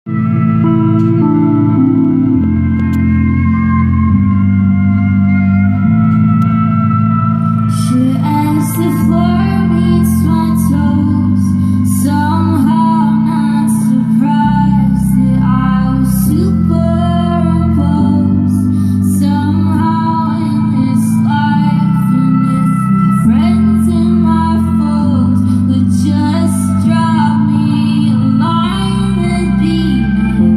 Just drop me a line, it'd be nice.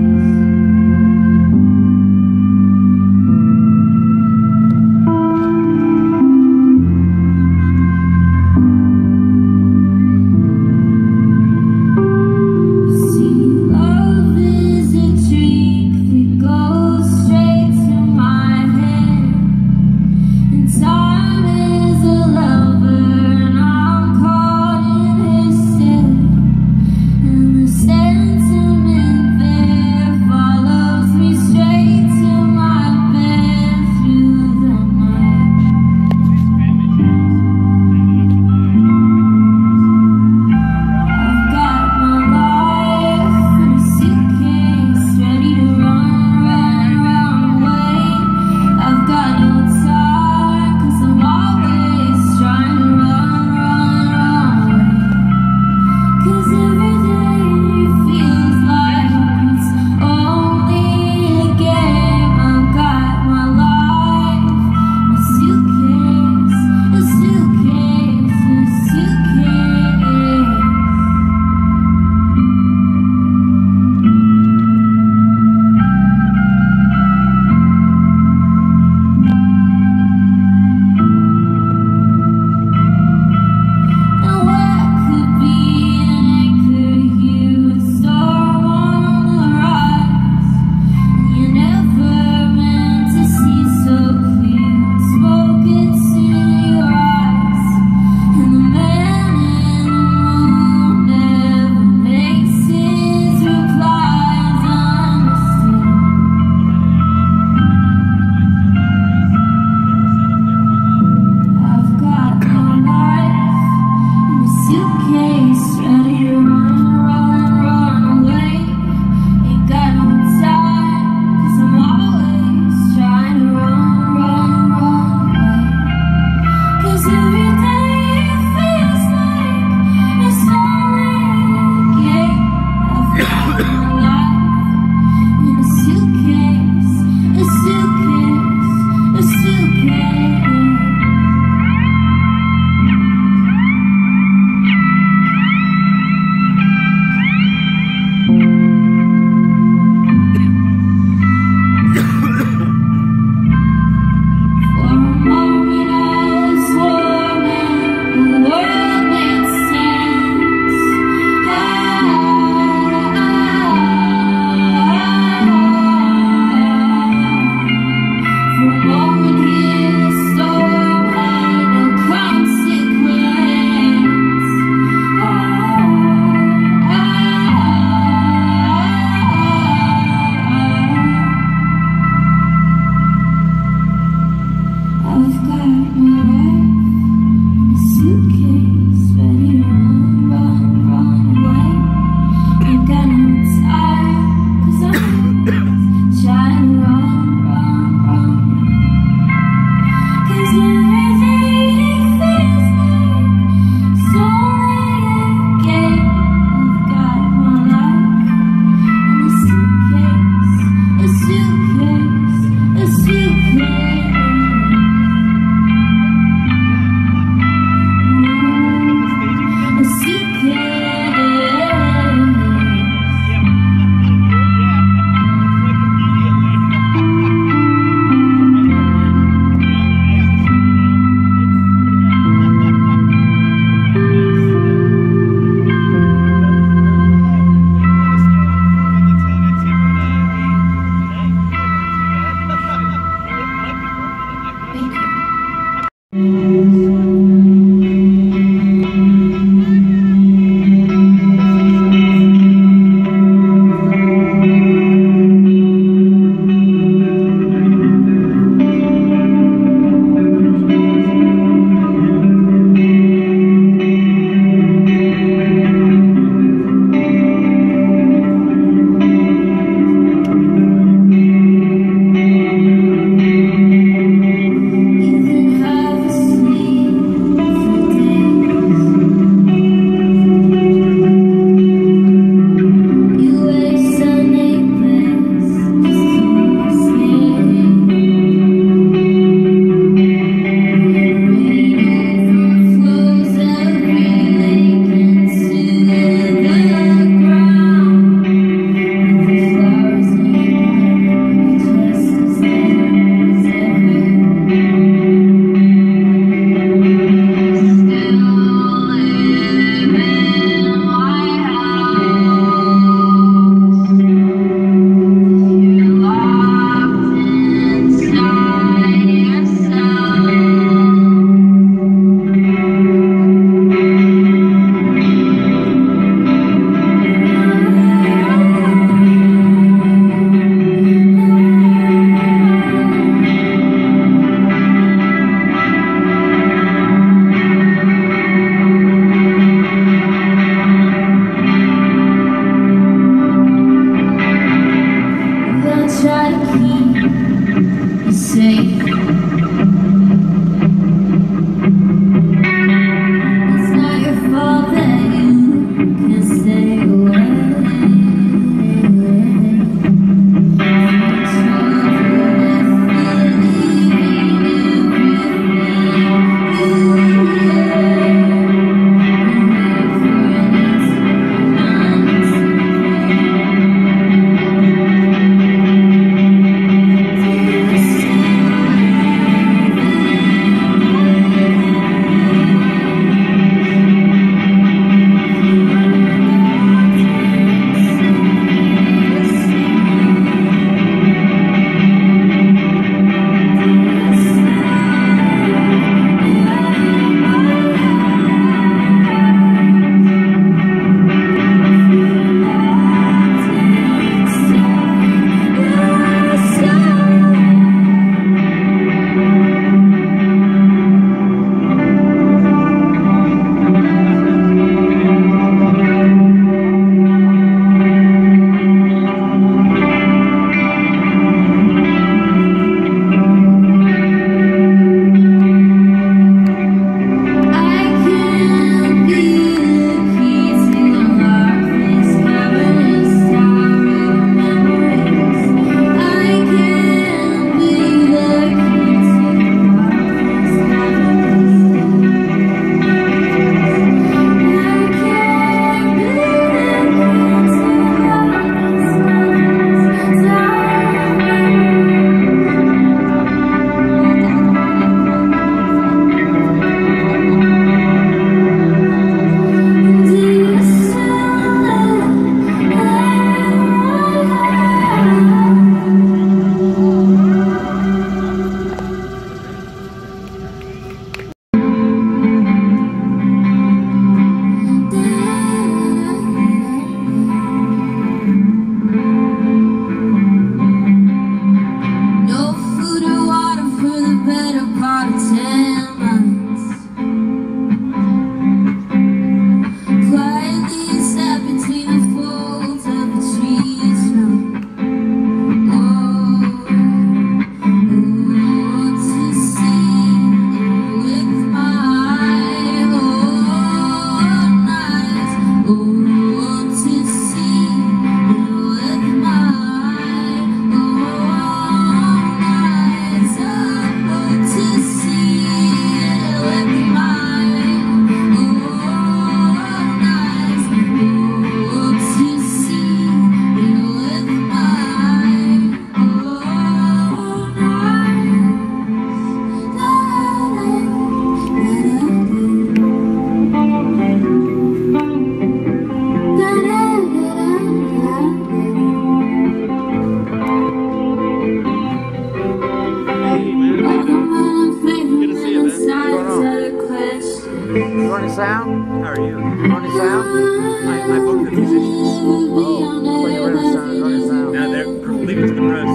running sound? How are you? Running sound? I booked the musicians. Oh, I thought you were running sound. No, leave it to the pros.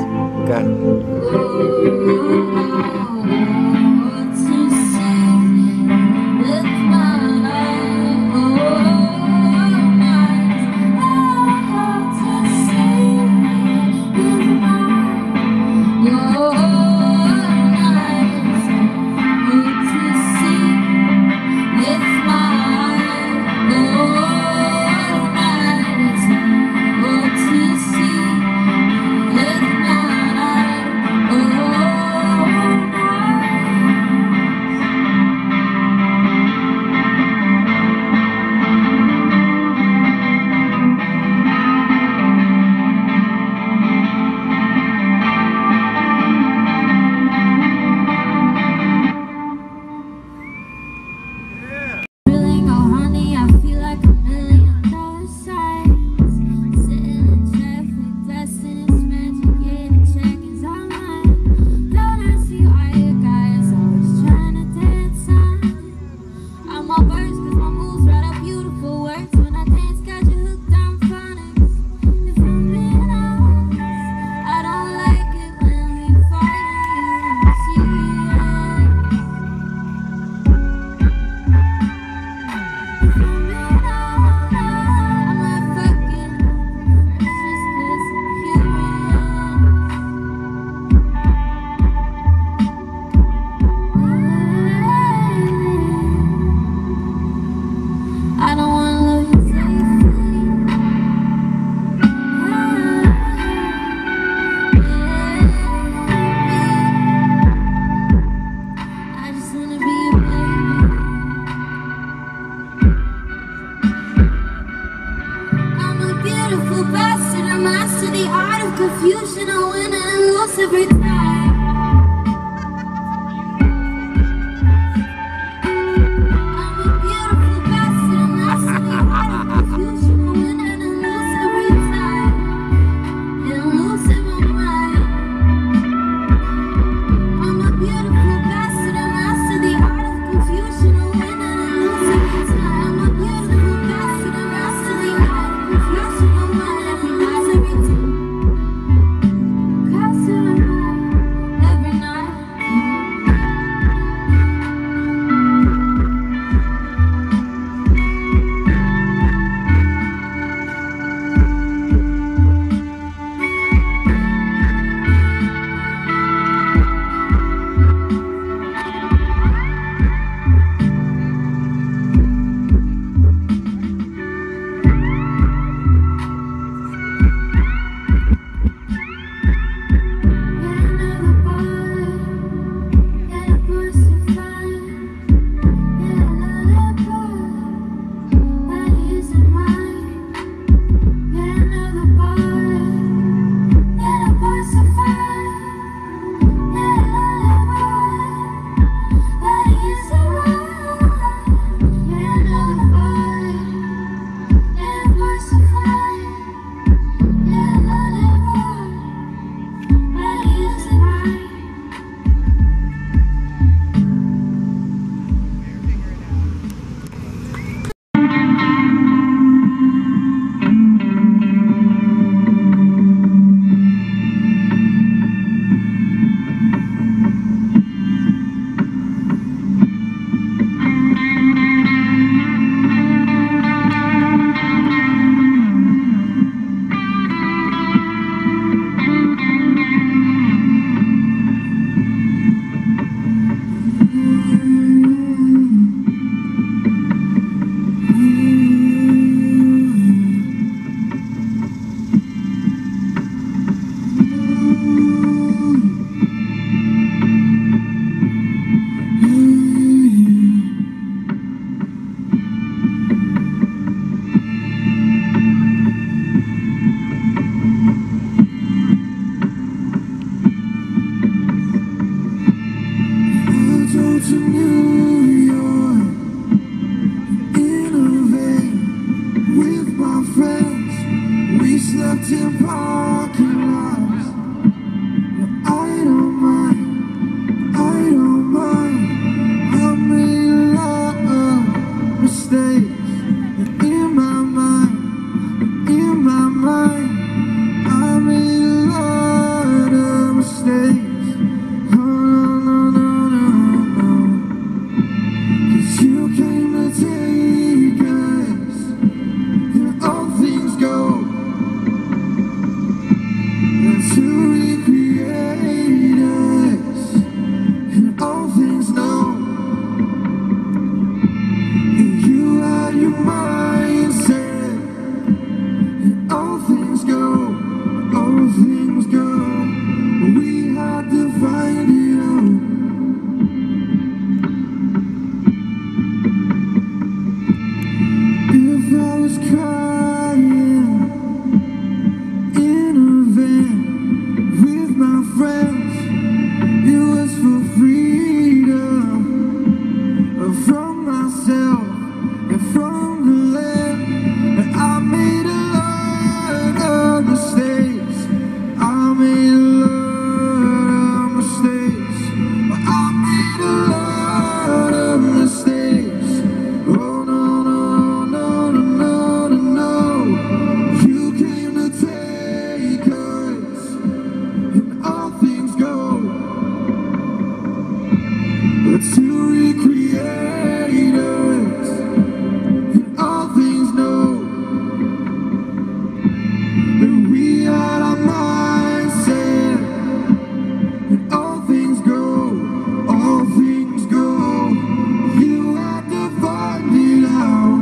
Confusion, I win and lose every time. I'm a beautiful bastard, and I see the art of confusion, I win and lose every time. And I'm losing my mind. I'm a beautiful bastard, and I see the art of confusion, I win and lose every time. I'm a beautiful bastard, and I see the art of confusion, I win and lose every time. Every night. mistakes in my mind, in my mind. I made a lot of mistakes. Oh no, no, no, no, no. 'Cause you came to take us, and all things go, and to recreate us, and all things know. And you had your mindset, and all things go, all things go. We had to find it out. If I was crying in a van with my friends, it was for freedom from myself and from the land. And I made a lot of mistakes. I made a lot of mistakes. I made a lot of mistakes. Oh no, no, no, no, no, no, no. You came to take us, and all things go, but to recreate us, and all things know. And we had our mindset, and all things go, all things go. You had to find it out.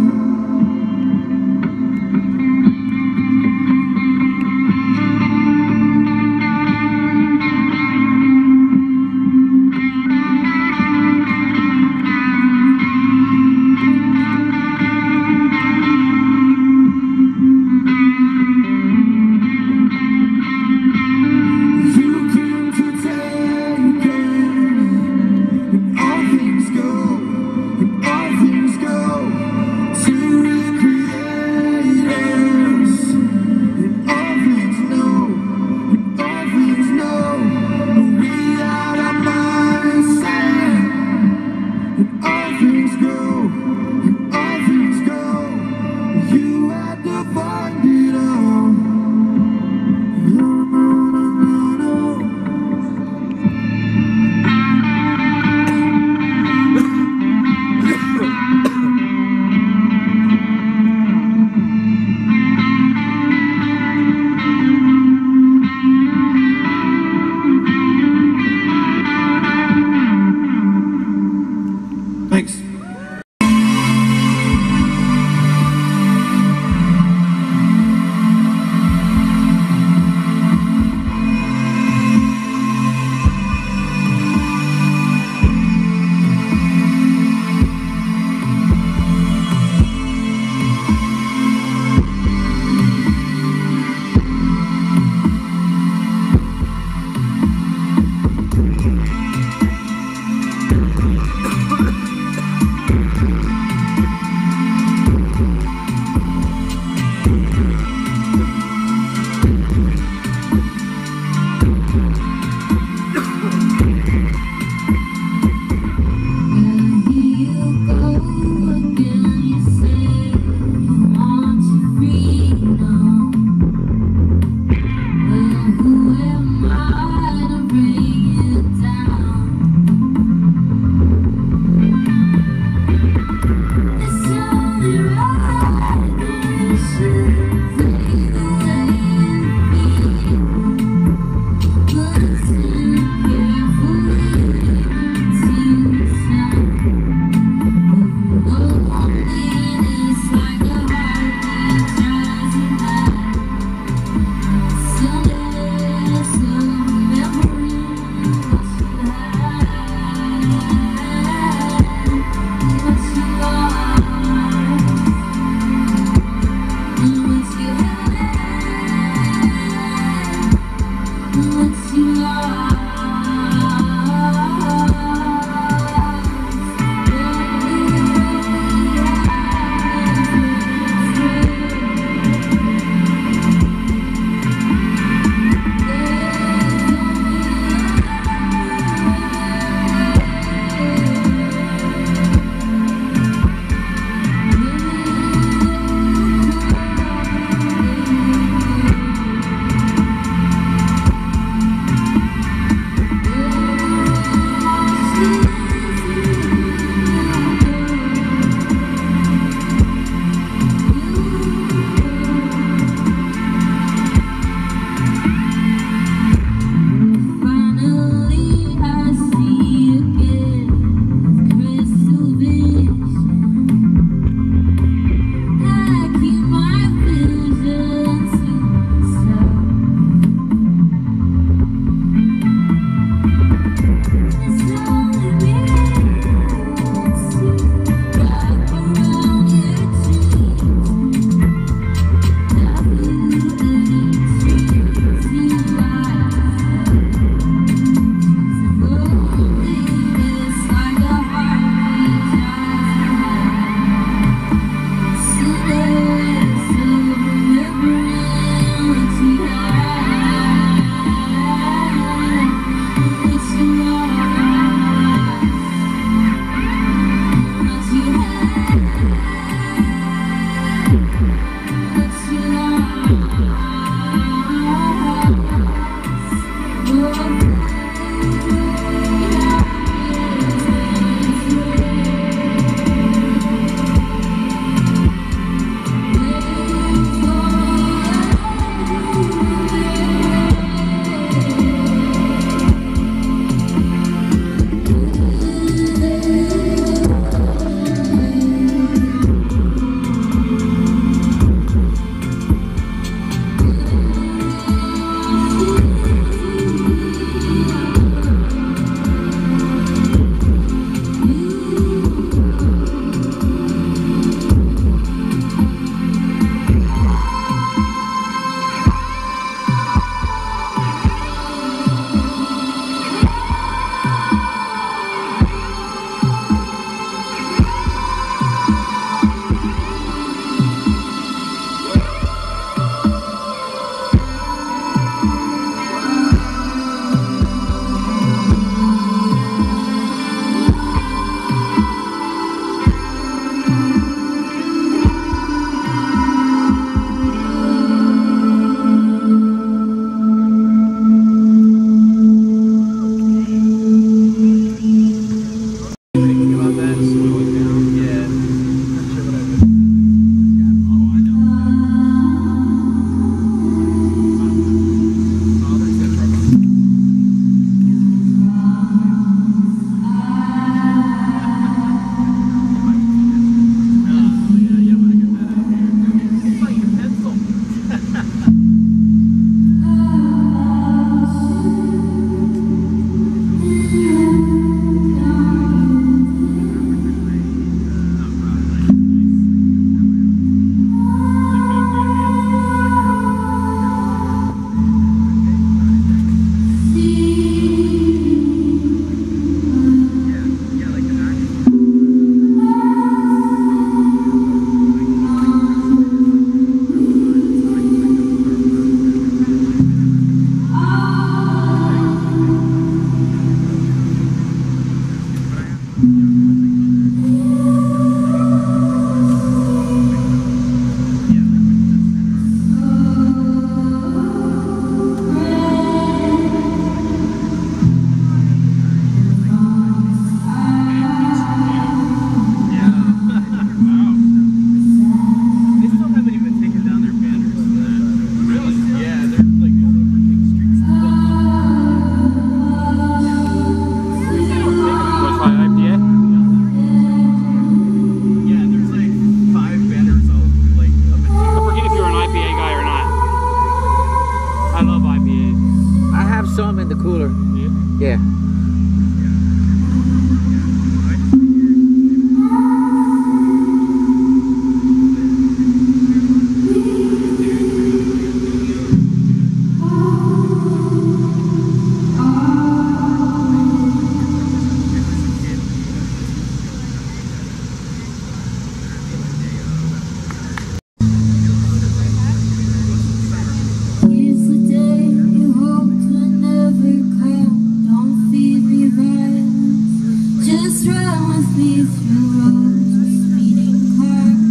Just run with me through roads with speeding cars.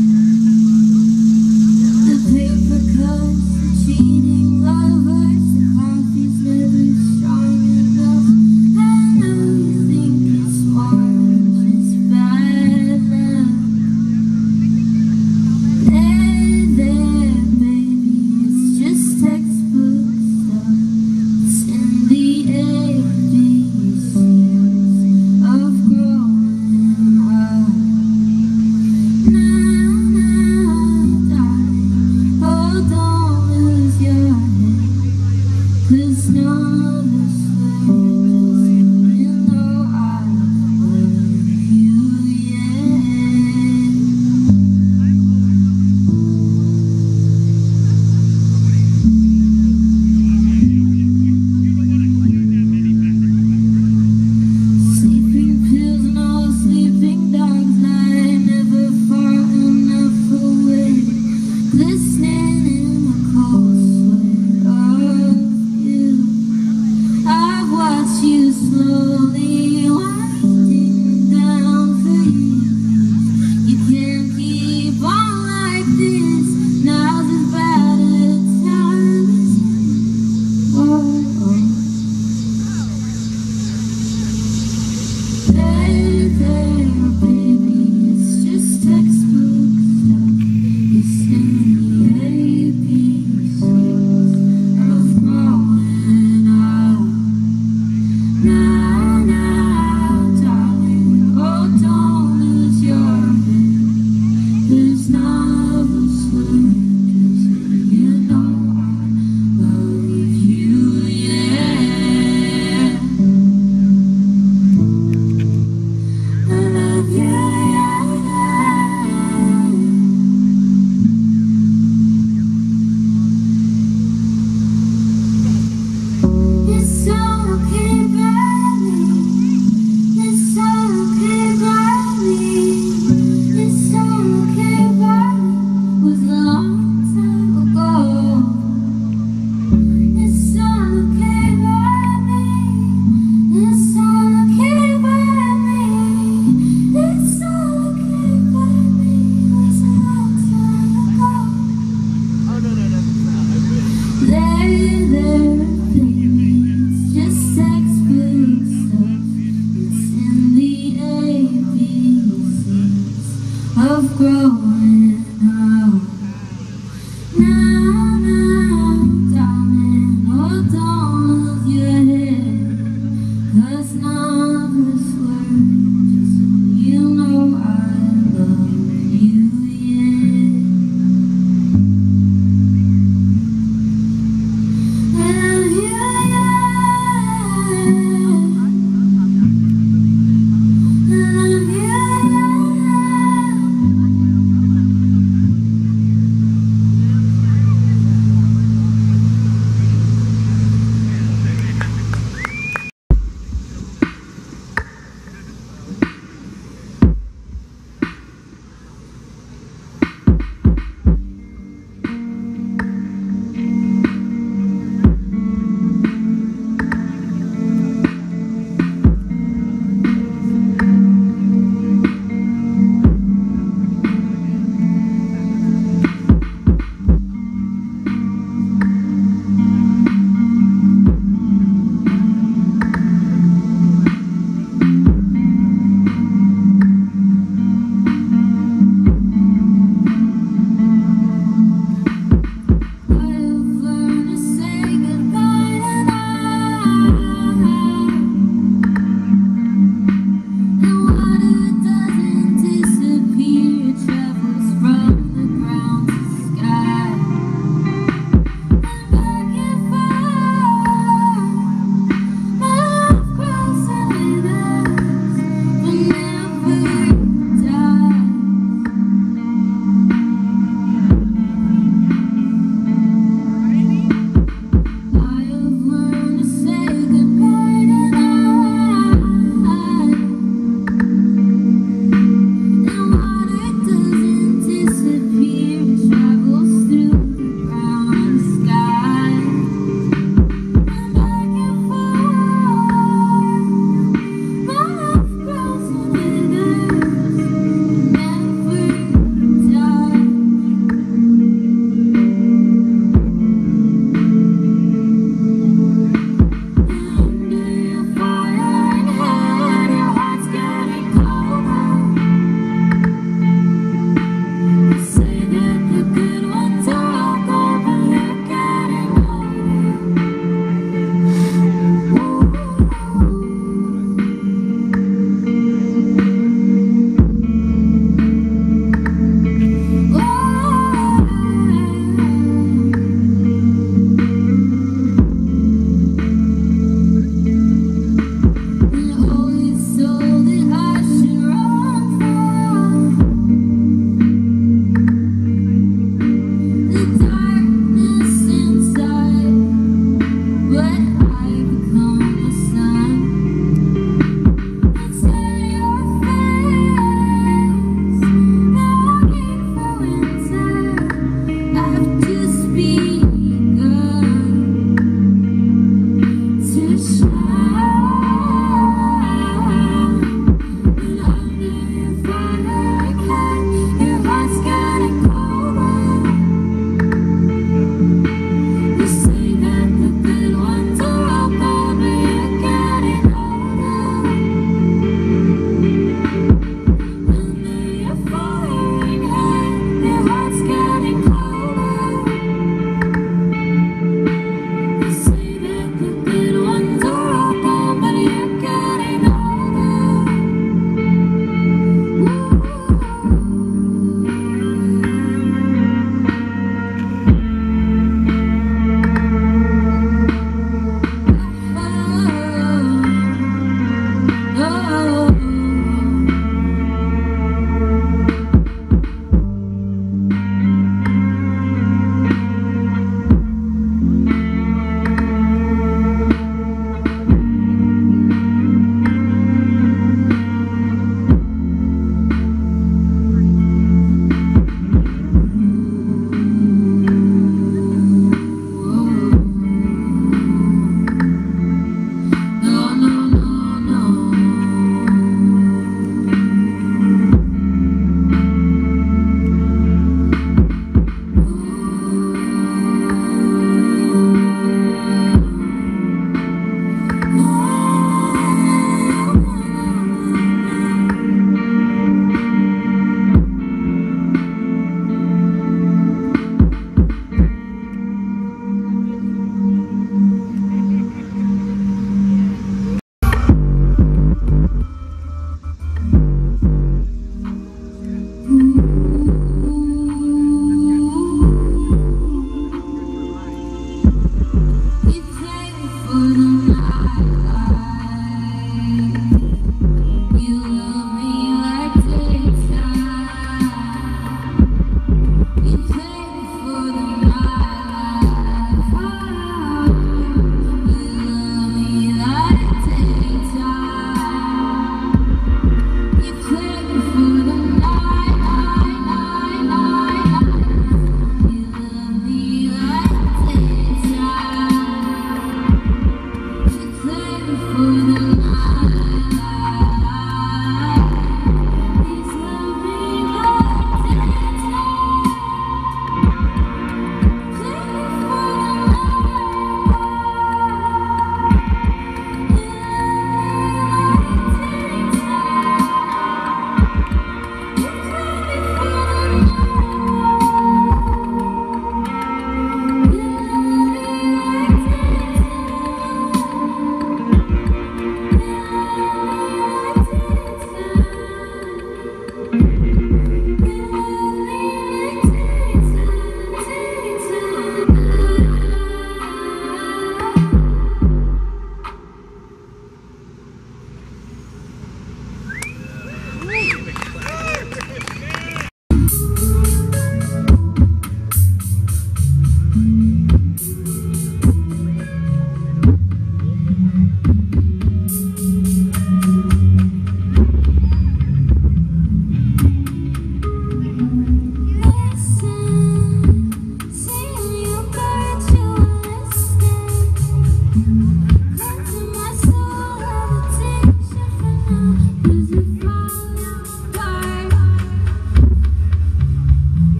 The paper cuts, the cheating lovers, the coffee's never strong enough. I know you think it's smart, it's bad enough. There, baby, it's just textbook stuff. It's in the ABCs of growing up. Now, darling, oh, don't lose your head, 'cause none of us learned, you know I love you, yeah. Sleeping pills and all sleeping dogs lie never far enough away, glistening in the cold sweat of you. I've watched you slowly winding down for years. You can't keep on like this. Now's as bad a time as any. There, baby, it's just textbook stuff. It's in the ABCs of growing up. Now, darling, oh, don't lose your head, 'cause none of us learned, 'cause you know I love you, yeah. I love you, yeah.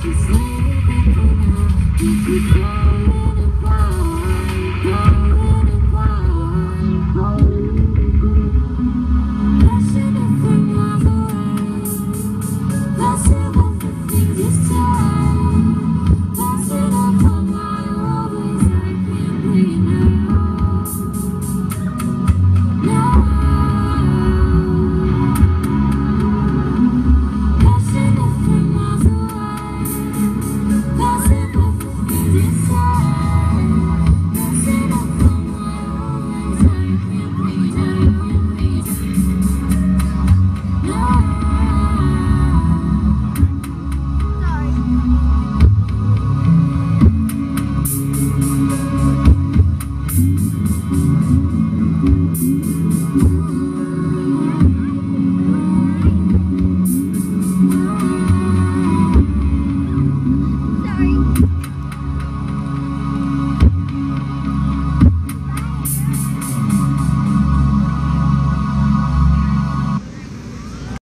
Just let it go now. Keep it going.